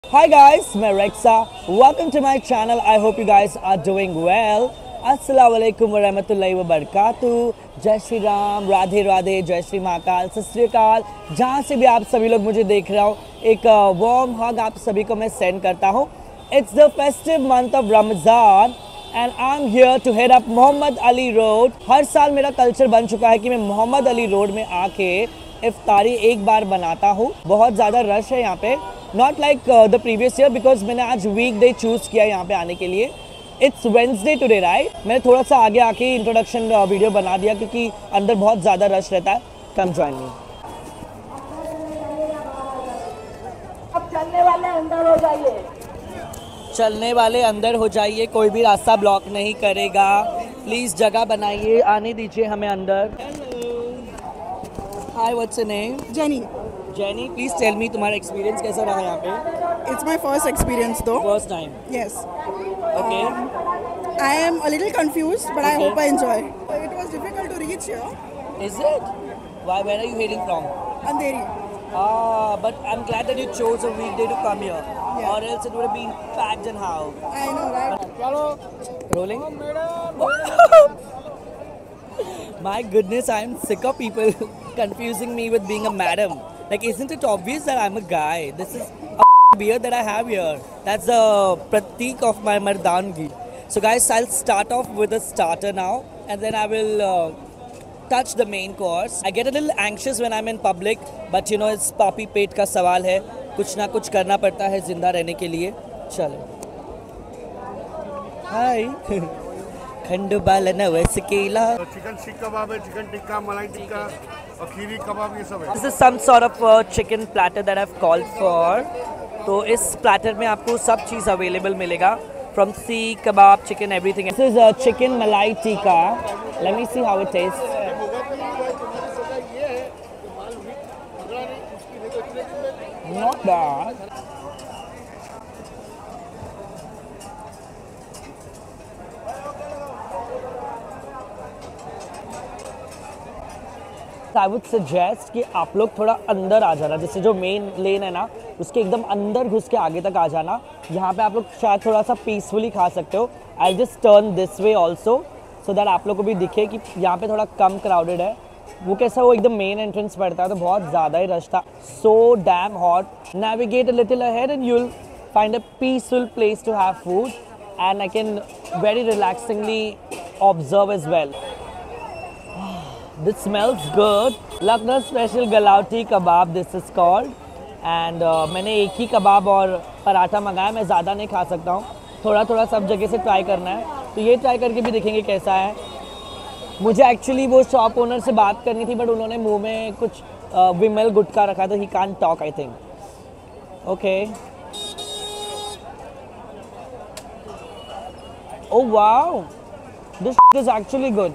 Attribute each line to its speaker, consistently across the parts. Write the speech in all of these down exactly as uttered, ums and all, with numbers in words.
Speaker 1: Hi guys, मैं रेक्सा. Welcome to my channel. I hope you guys are doing well. अस्सलाम वालेकुम वरहमतुल्लाहि वबरकातुहू. जय श्री राम, राधे राधे, जय श्री महाकाल, सत श्री अकाल. जहाँ से भी आप सभी लोग मुझे देख रहे हो, एक वार्म हग आप सभी को मैं सेंड करता हूँ. It's the festive month of Ramadan and I'm here to head up Mohammed Ali road. हर साल मेरा कल्चर बन चुका है कि मैं मोहम्मद अली रोड में आके इफ्तारी एक बार बनाता हूँ. बहुत ज़्यादा रश है यहाँ पे. Not like the previous year because मैंने आज वीक डे चूज़ किया यहाँ पे आने के लिए. It's Wednesday today right. मैंने थोड़ा सा आगे आके इंट्रोडक्शन वीडियो बना दिया क्योंकि अंदर बहुत ज़्यादा रश रहता है. Come join me.
Speaker 2: अब चलने वाले अंदर हो जाइए.
Speaker 1: चलने वाले अंदर हो जाइए. कोई भी रास्ता ब्लॉक नहीं करेगा. प्लीज़ जगह बनाइए, आने दीजिए हमें अंदर. Hi, what's your name?
Speaker 3: Jenny.
Speaker 1: Jenny, please tell me तुम्हारा एक्सपीरियंस कैसा रहा यहाँ पे?
Speaker 3: It's my first experience though.
Speaker 1: First time.
Speaker 3: Yes.
Speaker 1: Okay.
Speaker 3: I am a little confused, but I
Speaker 1: Okay.
Speaker 3: hope I enjoy. It was difficult to reach here.
Speaker 1: Is it? Why? Where are you hailing from?
Speaker 3: Andheri.
Speaker 1: Ah, but I'm glad that you chose a weekday to come here.
Speaker 3: Yeah.
Speaker 1: Or else it would have been packed and how?
Speaker 3: I know, right?
Speaker 1: Rolling? My goodness, I'm sick of people confusing me with being a madam. Like, isn't it obvious that I'm a guy? This is a beard that I have here. That's the pratik of my Mardangi. So guys, I'll start off with a starter now and then I will uh, touch the main course. I get a little anxious when I'm in public, but you know, it's papi पेट का सवाल है. कुछ ना कुछ करना पड़ता है जिंदा रहने के लिए. चलो. Hi. खंड बालन वैसकेला.
Speaker 4: चिकन सीख कबाब है, चिकन टिक्का, मलाई टिक्का और खीरी कबाब, ये सब है.
Speaker 1: This is some sort of a chicken platter that I've called for. तो इस platter में आपको सब चीज़ available मिलेगा. From seekh, kebab, chicken, everything. This is a chicken malai tikka. Let me see how it tastes. Not bad. I would suggest कि आप लोग थोड़ा अंदर आ जाना. जैसे जो मेन लेन है ना, उसके एकदम अंदर घुस के आगे तक आ जाना. यहाँ पे आप लोग शायद थोड़ा सा पीसफुली खा सकते हो. I just turn this way also so that आप लोग को भी दिखे कि यहाँ पे थोड़ा कम क्राउडेड है. वो कैसा, वो एकदम मेन एंट्रेंस पड़ता है तो बहुत ज़्यादा ही रश था. So damn hot. Navigate a little ahead and you will find a peaceful place to have food and I can very relaxingly observe as well. This smells good. Lucknow special galauti kebab this is called. And uh, मैंने एक ही कबाब और पराठा मंगाया. मैं ज़्यादा नहीं खा सकता हूँ. थोड़ा थोड़ा सब जगह से ट्राई करना है. तो ये ट्राई करके भी देखेंगे कैसा है. मुझे एक्चुअली वो शॉप ओनर से बात करनी थी बट उन्होंने मुंह में कुछ विमल गुटखा रखा था. He can't talk I think. Okay. Oh wow, this is actually good.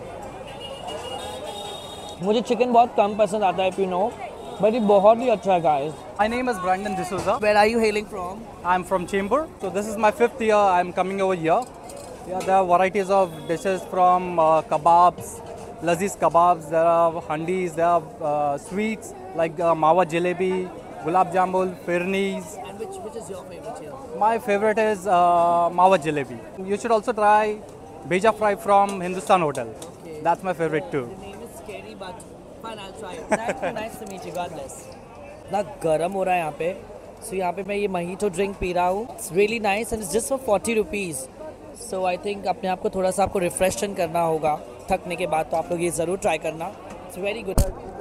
Speaker 1: मुझे चिकन बहुत कम पसंद आता है, if you know, but ये बहुत ही अच्छा है guys.
Speaker 5: My name is Brandon D'Souza.
Speaker 1: Where are you hailing from?
Speaker 5: I'm from Chembur. So this is my fifth year I'm coming over here. Yeah, there are varieties of dishes from uh, kebabs, laziz kebabs, there are handis, there are uh, sweets like uh, mawa jalebi, gulab jamun, firnis.
Speaker 1: And which which is your favorite here?
Speaker 5: My favorite is uh, mawa jalebi. You should also try beja fry from Hindustan Hotel.
Speaker 1: Okay.
Speaker 5: That's my favorite too.
Speaker 1: The name is scary but fun. I'll try it. Thank you. Nice to meet you. God bless. ना गर्म हो रहा है यहाँ पे. So यहाँ पे मैं ये mojito drink पी रहा हूँ. It's really nice and it's just for forty rupees. So I think अपने आप को थोड़ा सा आपको रिफ्रेशन करना होगा थकने के बाद, तो आप लोग ये ज़रूर ट्राई करना. It's very good.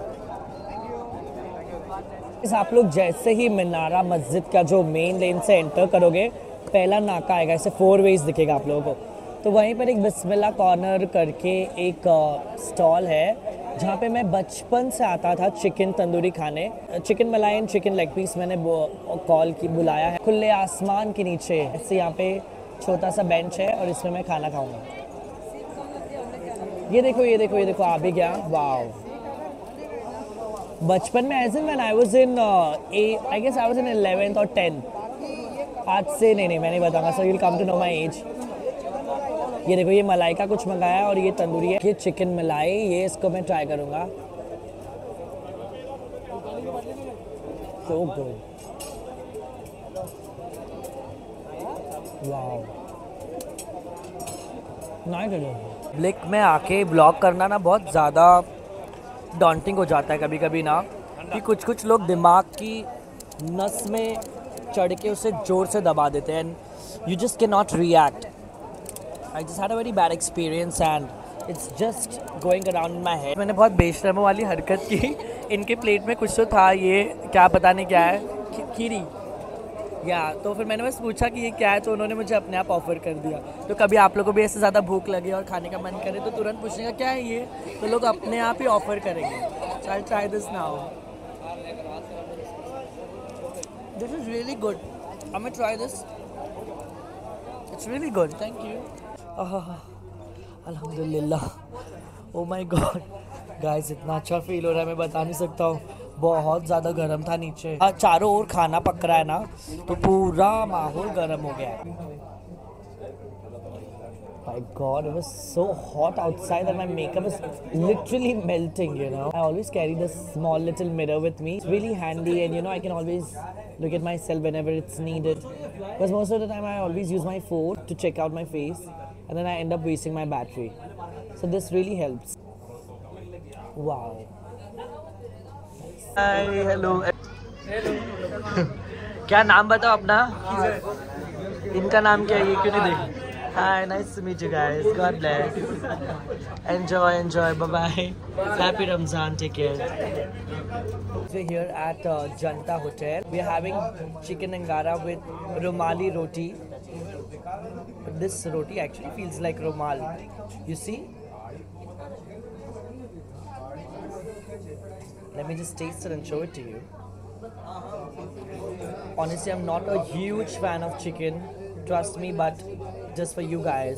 Speaker 1: आप लोग जैसे ही मीनारा मस्जिद का जो मेन लेन से एंटर करोगे, पहला नाका आएगा. ऐसे फोर वेज दिखेगा आप लोगों को. तो वहीं पर एक बिस्मिल्लाह कॉर्नर करके एक स्टॉल है जहाँ पे मैं बचपन से आता था चिकन तंदूरी खाने. Chicken malai and chicken leg piece मैंने कॉल की बुलाया है. खुले आसमान के नीचे ऐसे यहाँ पे छोटा सा बेंच है और इसमें मैं खाना खाऊंगा. ये देखो ये देखो ये देखो आ भी गया. वाओ. बचपन में age in when I was in I guess I was in eleventh और टेंथ. आज से नहीं नहीं मैं नहीं बताऊंगा. So you will come to know my age. ये देखो ये मलाई का कुछ मंगाया है और ये तंदूरी है. ये चिकन मलाई, ये इसको मैं ट्राई करूँगा. So good. वाओ, ब्लिक में आके ब्लॉग करना ना बहुत ज़्यादा डॉन्टिंग हो जाता है कभी कभी ना, कि कुछ कुछ लोग दिमाग की नस में चढ़ के उसे जोर से दबा देते हैं and you just can not react. I just had a very bad experience and it's just going around my head. मैंने बहुत बेशर्म वाली हरकत की. इनके प्लेट में कुछ तो था, ये क्या पता नहीं क्या है, खीरी या. तो फिर मैंने बस पूछा कि ये क्या है, तो उन्होंने मुझे अपने आप ऑफ़र कर दिया. तो कभी आप लोगों को भी ऐसे ज़्यादा भूख लगे और खाने का मन करे तो तुरंत पूछने का क्या है ये, तो लोग अपने आप ही ऑफ़र करेंगे. So I try this now. This is really good. I will try this. It's really good. Thank you. अल्हम्दुलिल्लाह. ओ माय गॉड गाइस, इतना अच्छा फील हो रहा है मैं बता नहीं सकता हूँ. बहुत ज़्यादा गर्म था नीचे. चारों ओर खाना पक रहा है ना, तो पूरा माहौल गर्म हो गया है. My God, it was so hot outside that my makeup is literally melting, you know. I always carry this small little mirror with me. It's really handy and, you know, I can always look at myself whenever it's needed. Because most of the time I always use my phone to check out my face and then I end up wasting my battery. So this really helps. Wow. Hi, hello. Hello. क्या नाम बताओ अपना? इनका नाम क्या है, ये क्यों नहीं देख? Hi, nice to meet you guys. God bless. Enjoy, enjoy. Bye bye. Happy Ramzan. Take care. We're here at uh, Janta Hotel. We're having chicken angara with Romali roti. But this roti actually feels like Romal. You see? Let me just taste it and show it to you. Honestly, I'm not a huge fan of chicken. Trust me, but just for you guys.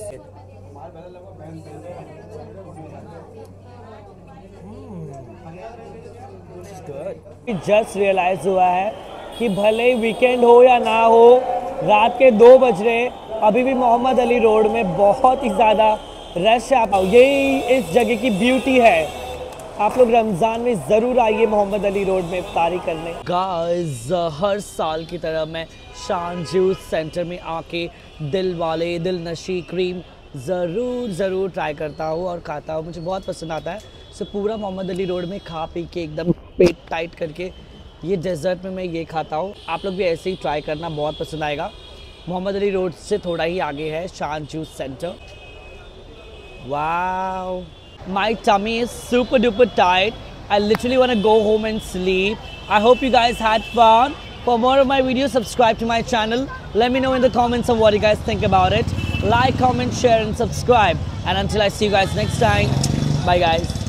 Speaker 1: Just realise हुआ है कि भले ही weekend हो या ना हो, रात के दो बज रहे, अभी भी मोहम्मद अली रोड में बहुत ही ज़्यादा रश है. यही इस जगह की ब्यूटी है. आप लोग रमज़ान में ज़रूर आइए मोहम्मद अली रोड में इफ्तारी करने. गाइस, हर साल की तरह मैं शान जूस सेंटर में आके दिल वाले दिल नशी क्रीम ज़रूर ज़रूर ट्राई करता हूँ और खाता हूँ. मुझे बहुत पसंद आता है. सो पूरा मोहम्मद अली रोड में खा पी के एकदम पेट टाइट करके ये डेजर्ट में मैं ये खाता हूँ. आप लोग भी ऐसे ही ट्राई करना, बहुत पसंद आएगा. मोहम्मद अली रोड से थोड़ा ही आगे है Shaan juice centre. Wow, my tummy is super duper tight. I literally want to go home and sleep. I hope you guys had fun. For more of my videos, subscribe to my channel. Let me know in the comments of what you guys think about it. Like, comment, share and subscribe. And until I see you guys next time, bye guys.